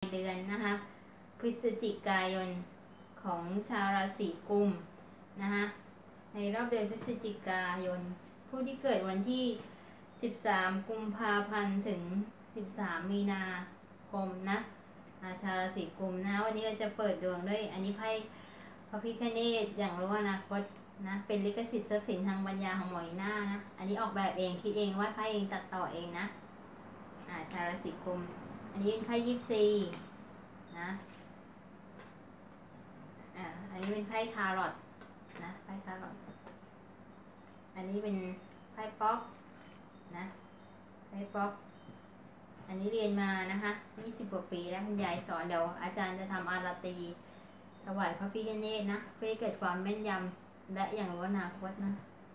เดือนนะคะพฤศจิกายนของชาวราศีกุมนะคะในรอบเดือนพฤศจิกายนผู้ที่เกิดวันที่13กุมภาพันธ์ถึง13มีนาคมนะชาวราศีกุมนะวันนี้เราจะเปิดดวงด้วยอันนี้ไพ่พระพิฆเนศอย่างรู้อนาคตนะเป็นลิขสิทธิ์ทรัพย์สินทางปัญญาของหมออีน่านะอันนี้ออกแบบเองคิดเองวาดไพ่เองตัดต่อเองนะชาวราศีกุมอันนี้เป็นไพ่24นะอันนี้เป็นไพ่ทาโรตนะไพ่ทาโรตอันนี้เป็นไพ่ป๊อกนะไพ่ป๊อกอันนี้เรียนมานะคะ20 กว่าปีแล้วคุณยายสอนเดี๋ยวอาจารย์จะทำอาราตีถวายพระพิฆเนศนะเพื่อให้เกิดความแม่นยำและอย่างรู้อนาคตนะ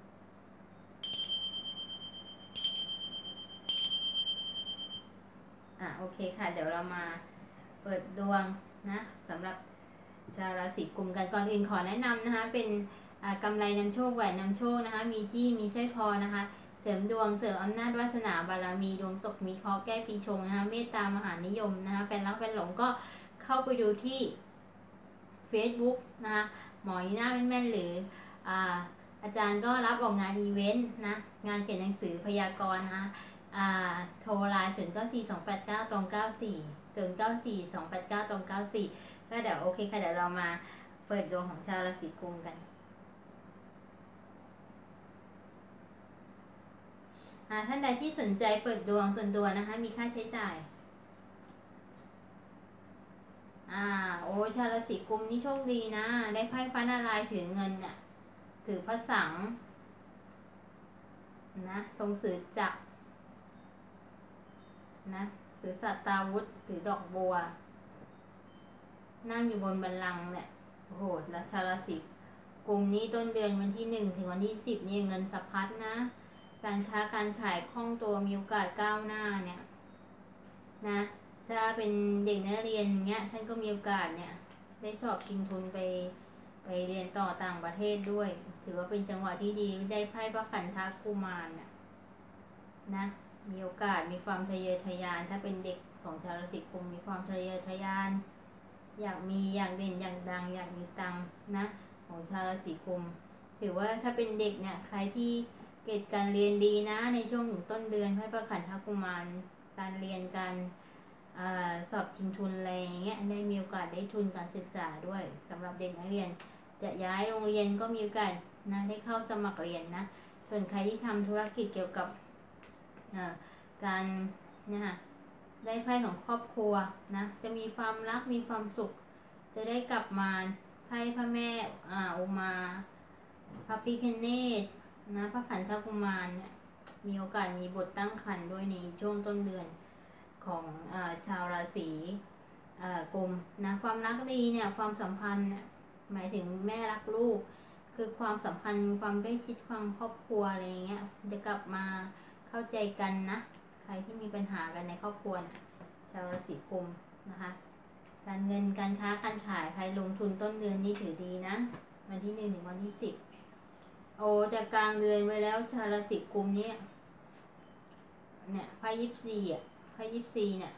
โอเคค่ะเดี๋ยวเรามาเปิดดวงนะสำหรับชาวราศีกุมกันก่อนอื่นขอแนะนำนะคะเป็นกำไรนำโชคแหวนนำโชคนะคะมีจี้มีสร้อยคอนะคะเสริมดวงเสริมอำนาจวาสนาบารมีดวงตกมีเคราะห์แก้ปีชงนะคะเมตตามหานิยมนะคะแฟนรักแฟนหลงก็เข้าไปดูที่ Facebook นะคะหมออีน่าแม่นๆหรืออาจารย์ก็รับออกงานอีเวนต์นะงานเขียนหนังสือพยากรณ์นะคะโทรไลน์09428994 09428994ก็เดี๋ยวโอเคค่ะเดี๋ยวเรามาเปิดดวงของชาวราศีกุมกันท่านใดที่สนใจเปิดดวงส่วนตัวนะคะมีค่าใช้จ่ายโอ้ชาวราศีกุมนี่โชคดีนะได้ไพ่พระนารายณ์ถือเงินเนี่ยถือพระสังนะทรงถือจักรนะถือสัตตาวุธถือดอกบัวนั่งอยู่บนบัลลังก์เนี่ยโอ้โหแล้วชาวราศีกุมนี้ต้นเดือนวันที่1ถึงวันที่10นี่เงินสะพัดนะการค้าการขายคล่องตัวมีโอกาสก้าวหน้าเนี่ยนะถ้าเป็นเด็กนักเรียนเงี้ยท่านก็มีโอกาสเนี่ยได้สอบชิงทุนไปเรียนต่อต่างประเทศด้วยถือว่าเป็นจังหวะที่ดีได้ไพ่พระขันธกุมารนะมีโอกาสมีความทะเยอทะยานถ้าเป็นเด็กของชาวราศีกุมมีความทะเยอทะยานอยากมีอยากเด่นอยากดังอยากมีตังนะของชาวราศีกุมถือว่าถ้าเป็นเด็กเนี่ยใครที่เกรดการเรียนดีนะในช่วงถึงต้นเดือนไพ่พระขันธกุมารการเรียนการสอบชิงทุนอะไรอย่างเงี้ยได้มีโอกาสได้ทุนการศึกษาด้วยสำหรับเด็กนักเรียนจะย้ายโรงเรียนก็มีโอกาสนะได้เข้าสมัครเรียนนะส่วนใครที่ทำธุรกิจเกี่ยวกับการเนี่ยค่ะได้ไพ่ของครอบครัวนะจะมีความรักมีความสุขจะได้กลับมาไพ่พระแม่อุมาพระพิฆเนศนะพระขันธกุมารเนี่ยมีโอกาสมีบทตั้งครรภ์ด้วยในช่วงต้นเดือนของชาวราศีกุมนะความรักดีเนี่ยความสัมพันธ์เนี่ยหมายถึงแม่รักลูกคือความสัมพันธ์ความใกล้ชิดความครอบครัวอะไรเงี้ยจะกลับมาเข้าใจกันนะใครที่มีปัญหากันในครอบครัวชาวราศีกุมนะคะการเงินการค้าการขายใครลงทุนต้นเดือนนี่ถือดีนะวันที่1ถึงวันที่10โอ้จะกลางเดือนไว้แล้วชาวราศีกุมเนี่ยไพ่24ไพ่24เนี่ย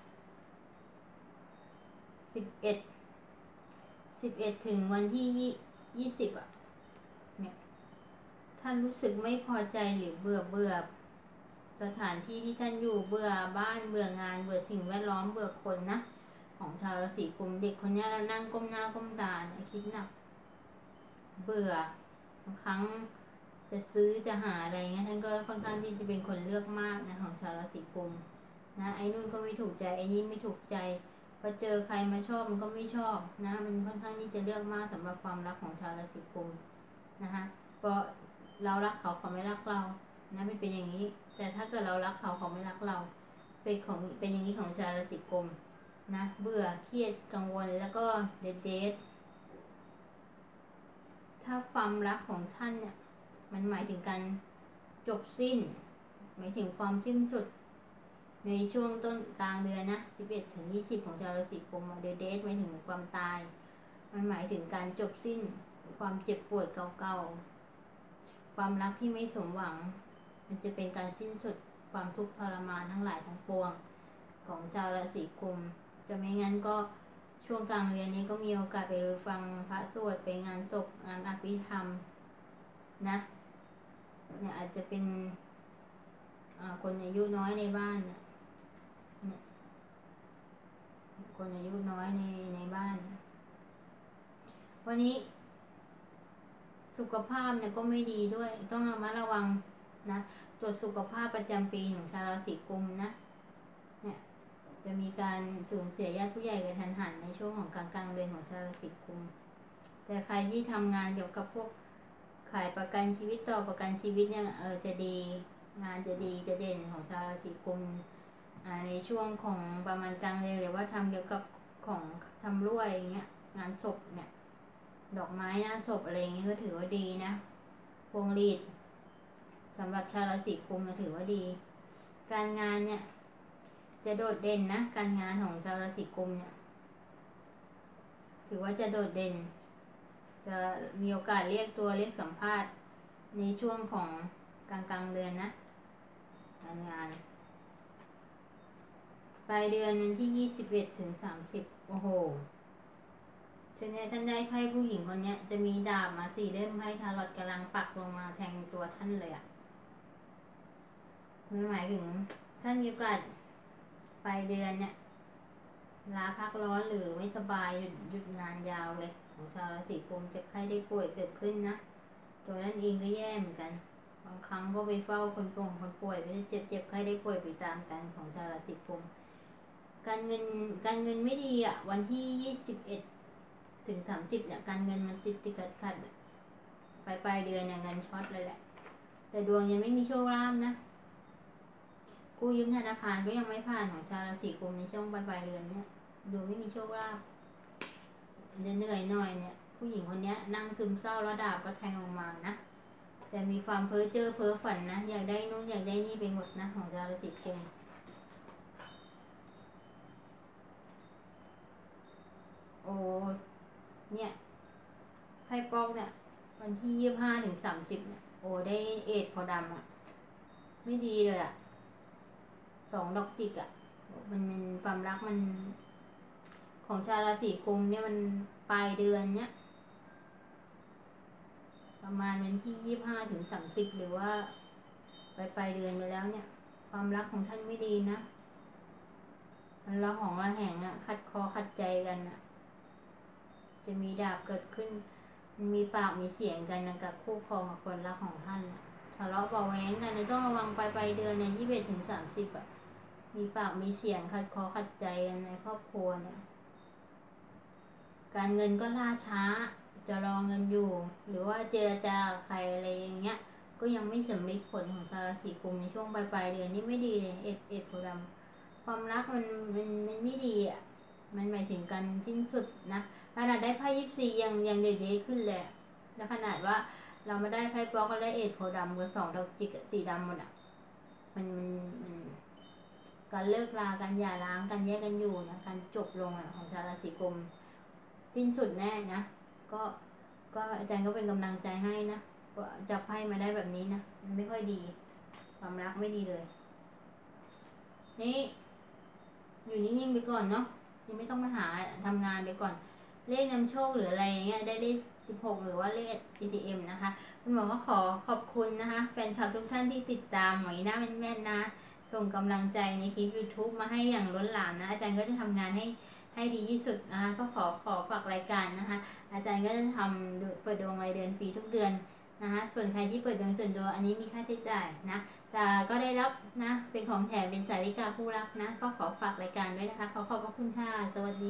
11ถึงวันที่20เนี่ยท่านรู้สึกไม่พอใจหรือเบื่อสถานที่ที่ท่านอยู่เบื่อบ้านเบื่องานเบื่อสิ่งแวดล้อมเบื่อคนนะของชาวราศีกุมเด็กคนนี้นั่งก้มหน้าก้มตาเนี่ยคิดหนักเบื่อบางครั้งจะซื้อจะหาอะไรเงี้ยท่านก็ค่อนข้างที่จะเป็นคนเลือกมากนะของชาวราศีกุมนะไอ้นู่นก็ไม่ถูกใจไอ้นี่ไม่ถูกใจพอเจอใครมาชอบมันก็ไม่ชอบนะมันค่อนข้างที่จะเลือกมากสำหรับความรักของชาวราศีกุมนะคะเพราะเรารักเขาเขาไม่รักเรานะมันเป็นอย่างนี้แต่ถ้าเกิดเรารักเขาเขาไม่รักเราเป็นอย่างนี้ของชาวราศีกุมนะเบื่อเครียดกังวลแล้วก็เดทถ้าความรักของท่านเนี่ยมันหมายถึงการจบสิ้นหมายถึงความสิ้นสุดในช่วงต้นกลางเดือนนะ11ถึง20ของชาวราศีกุมเดทหมายถึงความตายมันหมายถึงการจบสิ้นความเจ็บปวดเก่าๆความรักที่ไม่สมหวังมันจะเป็นการสิ้นสุดความทุกข์ทรมานทั้งหลายทั้งปวงของชาวราศีกุมจะไม่งั้นก็ช่วงกลางเดือนนี้ก็มีโอกาสไปฟังพระสวดไปงานศพงานอภิธรรมนะเนี่ยอาจจะเป็นคนอายุน้อยในบ้านเนี่ยคนอายุน้อยในบ้านวันนี้สุขภาพเนี่ยก็ไม่ดีด้วยต้องระมัดระวังนะตรวจสุขภาพประจำปีของชาวราศีกุมนะเนี่ยจะมีการสูญเสียญาติผู้ใหญ่กระทันหันในช่วงของกลางเดือนของชาวราศีกุมแต่ใครที่ทำงานเกี่ยวกับพวกขายประกันชีวิตต่อประกันชีวิตเนี่ยจะดีงานจะดีจะเด่นของชาวราศีกุมในช่วงของประมาณกลางเดือนหรือว่าทำเกี่ยวกับของทำรวยอย่างเงี้ยงานศพเนี่ยดอกไม้หน้าศพอะไรอย่างเงี้ยก็ถือว่าดีนะพวงหรีดสำหรับชาวราศีกุมก็ถือว่าดีการงานเนี่ยจะโดดเด่นนะการงานของชาวราศีกุมเนี่ยถือว่าจะโดดเด่นจะมีโอกาสเรียกสัมภาษณ์ในช่วงของกลางเดือนนะการงานปลายเดือนวันที่21 ถึง 30โอ้โหทีนี้ท่านได้ไพ่ผู้หญิงคนนี้จะมีดาบมา4 เล่มไพ่ทารอตกำลังปักลงมาแทงตัวท่านเลยมันหมายถึงท่านมีโอกาสปลายเดือนเนี่ยลาพักร้อนหรือไม่สบายหยุดงานยาวเลยของชาวราศีกุมเจ็บไข้ได้ป่วยเกิดขึ้นนะตัวท่านเองก็แย่เหมือนกันบางครั้งก็ไปเฝ้าคนป่วยไปเจ็บไข้ได้ป่วยไปตามกันของชาวราศีกุมการเงินไม่ดีวันที่21 ถึง 30เนี่ยการเงินมันติดขัดปลายเดือนเนี่ยเงินช็อตเลยแหละแต่ดวงยังไม่มีโชคลาภนะกู้ยืมธนาคารก็ยังไม่ผ่านของชาวราศีกุมในช่วงปลายเดือนเนี่ยดวงไม่มีโชคลาภจะเหนื่อยหน่อยเนี่ยผู้หญิงคนนี้นั่งซึมเศร้าแล้วดาบก็แทงลงมานะแต่มีความเพ้อเจ้อเพ้อฝันนะอยากได้นู่นอยากได้นี่ไปหมดนะของชาวราศีกุมโอ้เนี่ยไพ่ปอกเนี่ยวันที่25 ถึง 30เนี่ยโอ้ได้เอดพอดำไม่ดีเลย2 ดอกจิกมันความรักมันของชาวราศีกุมเนี่ยมันปลายเดือนเนี่ยประมาณวันที่25 ถึง 30หรือว่าปลายเดือนไปแล้วเนี่ยความรักของท่านไม่ดีนะมันระหองระแหงขัดคอขัดใจกันจะมีดาบเกิดขึ้นมีปากมีเสียงกันกับคู่ครองกับคนรักของท่านทะเลาะเบาแหวงกันต้องระวังปลายเดือนเนี่ย21 ถึง 30มีปากมีเสียงขัดคอขัดใจกันในครอบครัวเนี่ยการเงินก็ล่าช้าจะรอเงินอยู่หรือว่าเจรจาใครอะไรอย่างเงี้ยก็ยังไม่สำเร็จผลของชาวราศีกุมในช่วงปลายเดือนนี่ไม่ดีเลยเอ็ดโพธิ์ดำความรักมันไม่ดีมันหมายถึงการสิ้นสุดนะขนาดได้ไพ่24ยังเด็ดๆขึ้นเลยแล้วขนาดว่าเรามาได้ไพ่ปอก็ได้เอ็ดโพธิ์ดำกับ2 ดอกจิกสีดำหมดมันการเลิกลาการหย่าร้างการแยกกันอยู่นะการจบลงของชาวราศีกุมสิ้นสุดแน่นะก็อาจารย์ก็เป็นกำลังใจให้นะว่าจับไพ่มาได้แบบนี้นะมันไม่ค่อยดีความรักไม่ดีเลยนี่อยู่นิ่งๆไปก่อนเนาะยังไม่ต้องมาหาทำงานไปก่อนเลขนำโชคหรืออะไรเงี้ยได้เลข16หรือว่าเลข ATM นะคะคุณหมอก็ขอขอบคุณนะคะแฟนคลับทุกท่านที่ติดตามหมอหน้าแม่นๆนะส่งกำลังใจในคลิป YouTube มาให้อย่างล้นหลามนะอาจารย์ก็จะทำงานให้ดีที่สุดนะคะก็ขอฝากรายการนะคะอาจารย์ก็จะทำเปิดดวงรายเดือนฟรีทุกเดือนนะคะส่วนใครที่เปิดดวงส่วนตัวอันนี้มีค่าใช้จ่ายนะแต่ก็ได้รับนะเป็นของแถมเป็นสาริกาคู่รักนะก็ขอฝากรายการด้วยนะคะขอบพระคุณค่ะสวัสดี